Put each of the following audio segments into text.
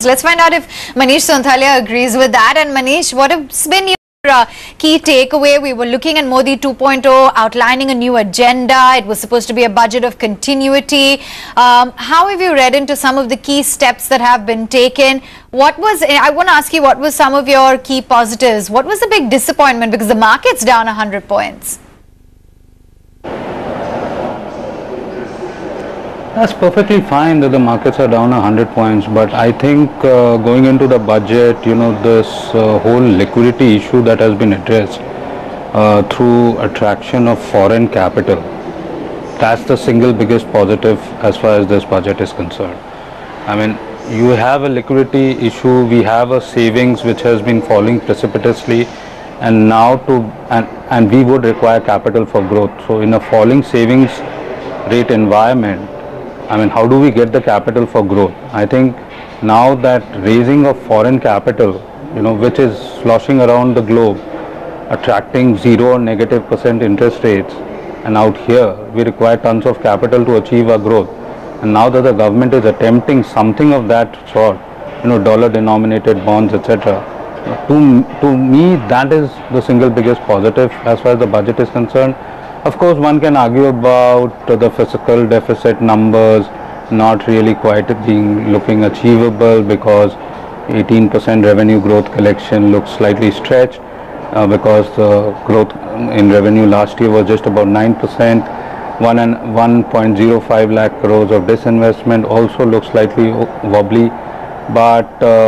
Let's find out if Manish Sonthalia agrees with that. And Manish, what has been your key takeaway? We were looking at Modi 2.0 outlining a new agenda. It was supposed to be a budget of continuity. How have you read into some of the key steps that have been taken? I want to ask you, what was some of your key positives? What was the big disappointment? Because the market's down 100 points. That's perfectly fine that the markets are down 100 points, but I think going into the budget, this whole liquidity issue that has been addressed through attraction of foreign capital, that's the single biggest positive as far as this budget is concerned. I mean, you have a liquidity issue, we have a savings which has been falling precipitously, and now and we would require capital for growth. So in a falling savings rate environment, I mean, how do we get the capital for growth? I think now that raising of foreign capital, which is sloshing around the globe, attracting 0 or -% interest rates, and out here we require tons of capital to achieve our growth. And now that the government is attempting something of that sort, dollar denominated bonds, etc., to me that is the single biggest positive as far as the budget is concerned. Of course, one can argue about the fiscal deficit numbers not really quite looking achievable, because 18% revenue growth collection looks slightly stretched because the growth in revenue last year was just about 9%. 1.05 lakh crores of disinvestment also looks slightly wobbly, but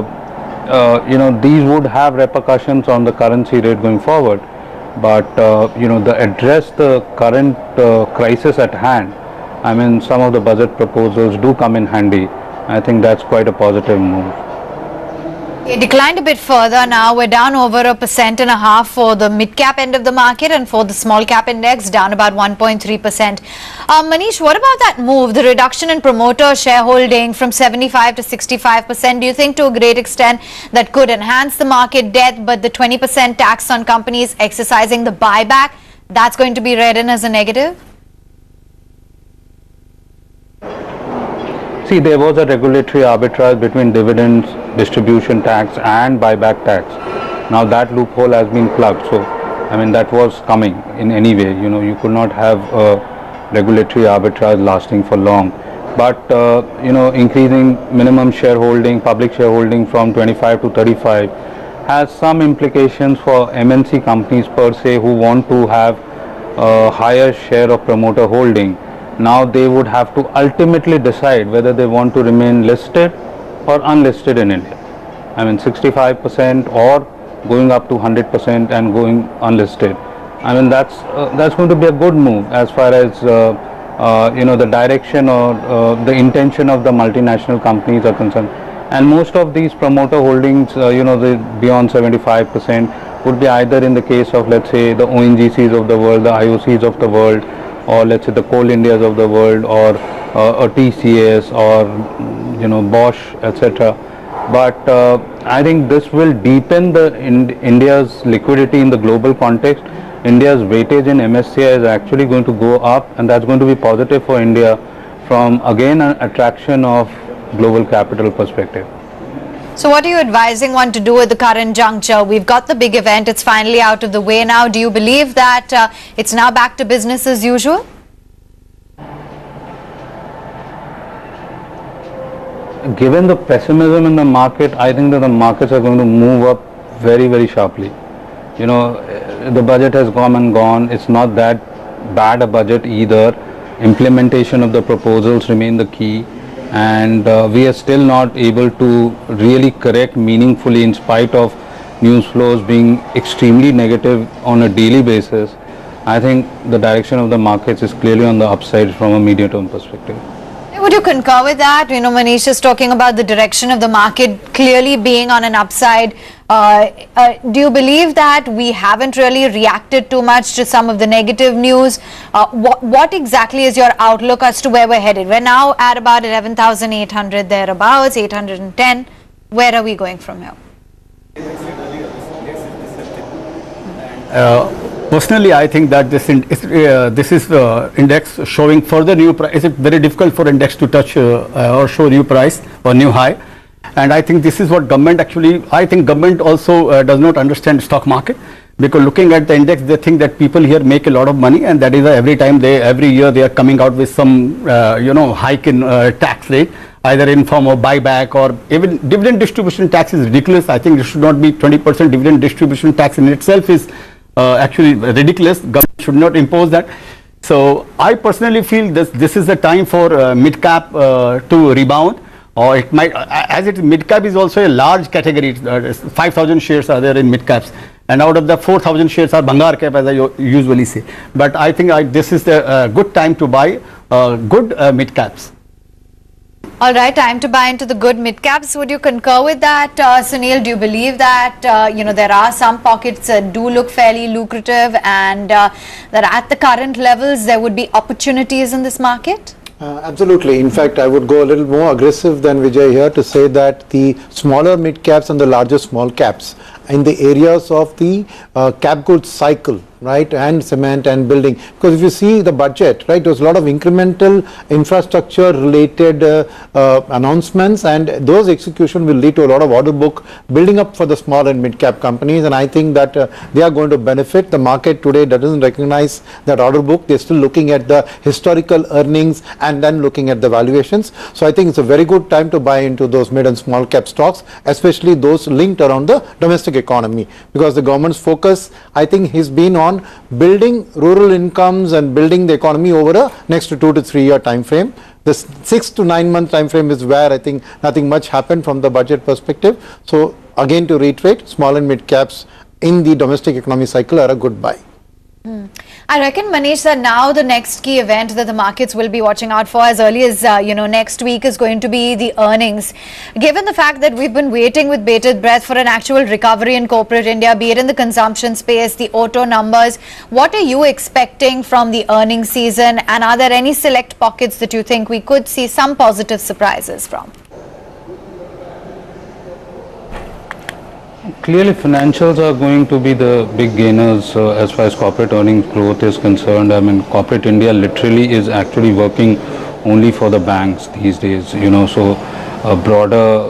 these would have repercussions on the currency rate going forward. But the address the current crisis at hand, I mean, some of the budget proposals do come in handy. I think that's quite a positive move. It declined a bit further now. We're down over 1.5% for the mid-cap end of the market, and for the small-cap index down about 1.3%. Manish, what about that move, the reduction in promoter shareholding from 75 to 65%? Do you think to a great extent that could enhance the market depth, but the 20% tax on companies exercising the buyback, that's going to be read in as a negative? See, there was a regulatory arbitrage between dividends, distribution tax and buyback tax. Now that loophole has been plugged. So, I mean, that was coming in any way. You could not have a regulatory arbitrage lasting for long. But, increasing minimum shareholding, public shareholding from 25 to 35 has some implications for MNC companies per se who want to have a higher share of promoter holding. Now they would have to ultimately decide whether they want to remain listed or unlisted in India. I mean, 65% or going up to 100% and going unlisted. I mean, that's going to be a good move as far as the direction or the intention of the multinational companies are concerned. And most of these promoter holdings, the beyond 75% would be either in the case of, let's say, the ONGCs of the world, the IOCs of the world, or let's say the Coal Indias of the world, or a TCS, or Bosch, etc. But I think this will deepen India's liquidity in the global context. India's weightage in MSCI is actually going to go up, and that's going to be positive for India from, again, an attraction of global capital perspective. So what are you advising one to do at the current juncture? We've got the big event, it's finally out of the way now. Do you believe that it's now back to business as usual? Given the pessimism in the market, I think that the markets are going to move up very, very sharply. The budget has come and gone. It's not that bad a budget either. Implementation of the proposals remain the key. And we are still not able to really correct meaningfully in spite of news flows being extremely negative on a daily basis. I think the direction of the markets is clearly on the upside from a medium-term perspective. Would you concur with that? Manish is talking about the direction of the market clearly being on an upside. Do you believe that we haven't really reacted too much to some of the negative news? What exactly is your outlook as to where we're headed? We're now at about 11,800 thereabouts, 810. Where are we going from here? Personally, I think that this is index showing further new price. Is it very difficult for index to touch or show new price or new high? And I think this is what government actually, I think government also does not understand stock market, because looking at the index, they think that people here make a lot of money, and that is every year they are coming out with some, hike in tax rate, either in form of buyback or even dividend distribution tax is ridiculous. I think it should not be 20% dividend distribution tax in itself is actually ridiculous. Government should not impose that. So I personally feel this is the time for mid cap to rebound, or it might, as it mid cap is also a large category. 5,000 shares are there in mid caps, and out of the 4,000 shares are Bangar cap, as I usually say. But I think this is the good time to buy good mid caps. All right, time to buy into the good mid caps. Would you concur with that, Sunil? Do you believe that there are some pockets that do look fairly lucrative, and that at the current levels there would be opportunities in this market? Absolutely. In fact, I would go a little more aggressive than Vijay here to say that the smaller mid caps and the larger small caps in the areas of the cap goods cycle, right, and cement and building, because if you see the budget, right, there was a lot of incremental infrastructure related announcements, and those execution will lead to a lot of order book building up for the small and mid cap companies, and I think that they are going to benefit. The market today doesn't recognize that order book. They're still looking at the historical earnings and then looking at the valuations. So I think it's a very good time to buy into those mid and small cap stocks, especially those linked around the domestic economy, because the government's focus, I think, has been on building rural incomes and building the economy over a next 2 to 3 year time frame. The 6 to 9 month time frame is where I think nothing much happened from the budget perspective. So again, to reiterate, small and mid caps in the domestic economy cycle are a good buy. I reckon, Manish, that now the next key event that the markets will be watching out for as early as, next week is going to be the earnings. Given the fact that we've been waiting with bated breath for an actual recovery in corporate India, be it in the consumption space, the auto numbers, what are you expecting from the earnings season? And are there any select pockets that you think we could see some positive surprises from? Clearly, financials are going to be the big gainers as far as corporate earnings growth is concerned. I mean, corporate India literally is actually working only for the banks these days, so a broader,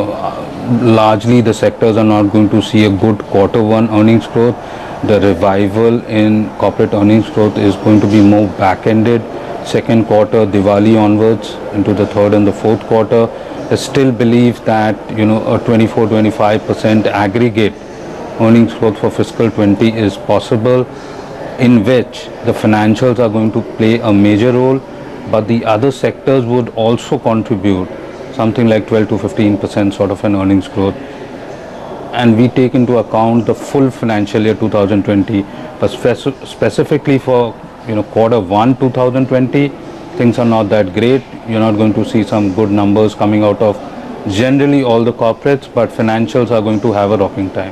largely the sectors are not going to see a good Q1 earnings growth. The revival in corporate earnings growth is going to be more back-ended. Second quarter, Diwali onwards into the third and the fourth quarter. I still believe that a 24-25% aggregate earnings growth for fiscal 20 is possible, in which the financials are going to play a major role, but the other sectors would also contribute something like 12 to 15% sort of an earnings growth. And we take into account the full financial year 2020, but specifically for Q1 2020. Things are not that great. You're not going to see some good numbers coming out of generally all the corporates, but financials are going to have a rocking time.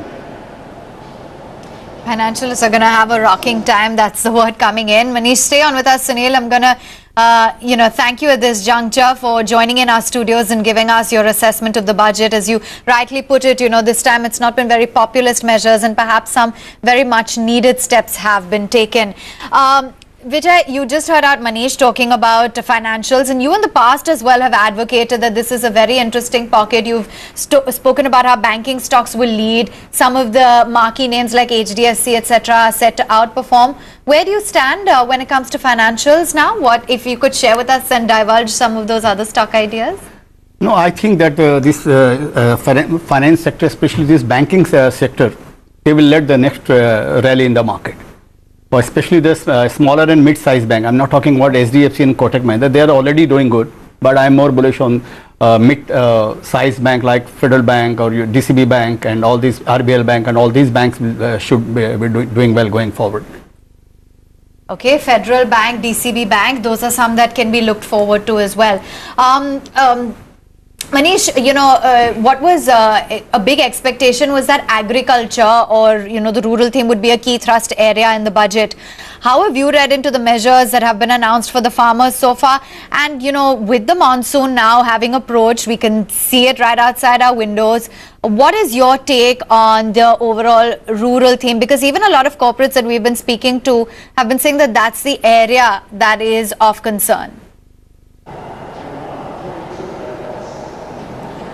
Financials are going to have a rocking time. That's the word coming in. Manish, stay on with us. Sunil, I'm going to, thank you at this juncture for joining in our studios and giving us your assessment of the budget. As you rightly put it, this time it's not been very populist measures, and perhaps some very much needed steps have been taken. Vijay, you just heard out Manish talking about financials, and you in the past as well have advocated that this is a very interesting pocket. You've spoken about how banking stocks will lead. Some of the marquee names like HDFC, etc. are set to outperform. Where do you stand when it comes to financials now? What, if you could share with us and divulge some of those other stock ideas? No, I think that this finance sector, especially this banking sector, they will lead the next rally in the market. Especially this smaller and mid-sized bank. I'm not talking about SDFC and Kotak Mahindra. They are already doing good, but I'm more bullish on mid-sized bank like Federal Bank or DCB Bank and all these RBL Bank, and all these banks should be doing well going forward. Okay, Federal Bank, DCB Bank, those are some that can be looked forward to as well. Manish, what was a big expectation was that agriculture or, the rural theme would be a key thrust area in the budget. How have you read into the measures that have been announced for the farmers so far? And, with the monsoon now having approached, we can see it right outside our windows. What is your take on the overall rural theme? Because even a lot of corporates that we've been speaking to have been saying that that's the area that is of concern.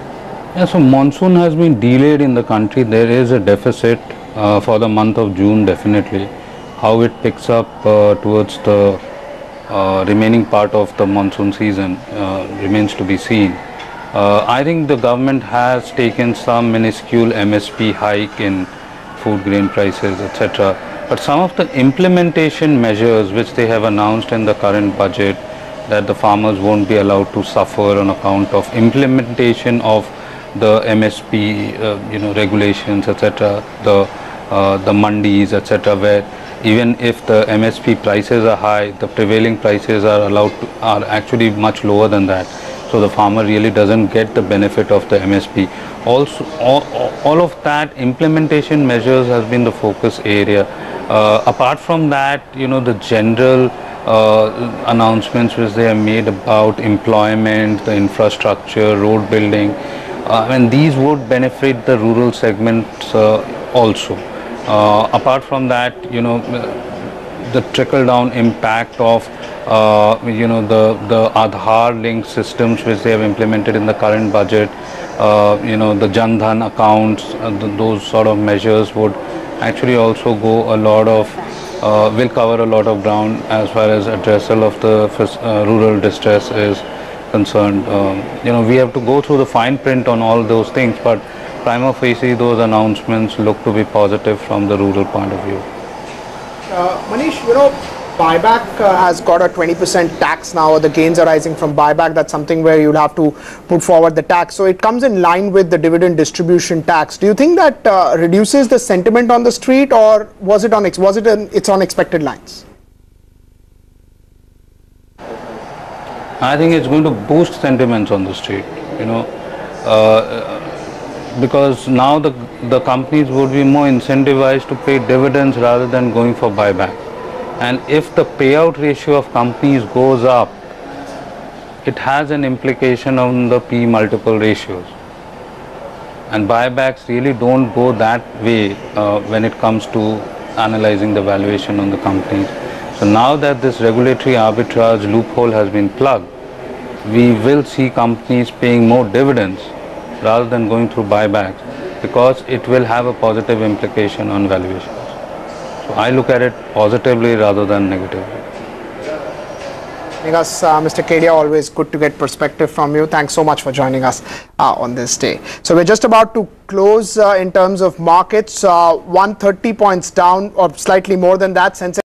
Yeah, so monsoon has been delayed in the country. There is a deficit for the month of June, definitely. How it picks up towards the remaining part of the monsoon season remains to be seen. I think the government has taken some minuscule MSP hike in food grain prices, etc. But some of the implementation measures which they have announced in the current budget, that the farmers won't be allowed to suffer on account of implementation of the MSP, regulations, etc. The mandis, etc. Where even if the MSP prices are high, the prevailing prices are actually much lower than that. So the farmer really doesn't get the benefit of the MSP. Also, all of that implementation measures has been the focus area. Apart from that, the general announcements which they have made about employment, the infrastructure, road building, and these would benefit the rural segments also. Apart from that, the trickle down impact of the Aadhaar linked systems which they have implemented in the current budget, the Jan Dhan accounts, those sort of measures would actually also go a lot of will cover a lot of ground as far as addressal of the rural distress is concerned. We have to go through the fine print on all those things, but prima facie those announcements look to be positive from the rural point of view. Manish, buyback has got a 20% tax now, or the gains arising from buyback. That's something where you'll have to put forward the tax. So it comes in line with the dividend distribution tax. Do you think that reduces the sentiment on the street, or was it in its unexpected lines? I think it's going to boost sentiments on the street, because now the companies would be more incentivized to pay dividends rather than going for buyback. And if the payout ratio of companies goes up, it has an implication on the P multiple ratios. And buybacks really don't go that way when it comes to analyzing the valuation on the companies. So now that this regulatory arbitrage loophole has been plugged, we will see companies paying more dividends rather than going through buybacks, because it will have a positive implication on valuations. So I look at it positively rather than negatively. Mr. Kedia, always good to get perspective from you. Thanks so much for joining us on this day. So we're just about to close in terms of markets, 130 points down or slightly more than that. Sensex